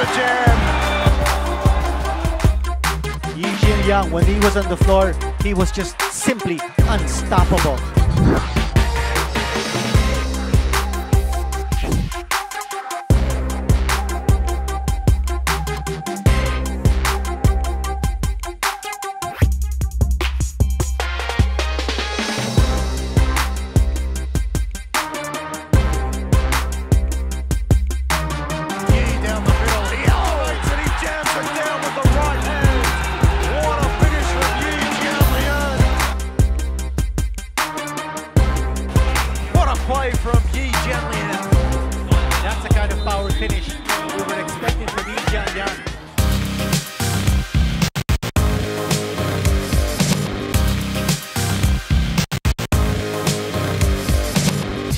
the jam. Yi Jianlian, when he was on the floor, he was just simply unstoppable. Play from Yi Jianlian. That's the kind of power finish we were expecting from Yi Jianlian.